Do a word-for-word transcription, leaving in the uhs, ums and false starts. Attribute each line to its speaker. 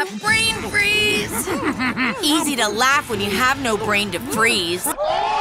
Speaker 1: Brain freeze! Easy to laugh when you have no brain to freeze.